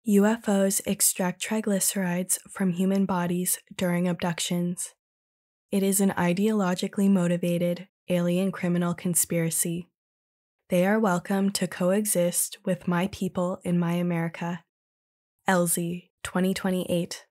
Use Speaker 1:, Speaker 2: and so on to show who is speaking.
Speaker 1: UFOs extract triglycerides from human bodies during abductions. It is an ideologically motivated alien criminal conspiracy. They are welcome to coexist with my people in my America. Elsie, 2028.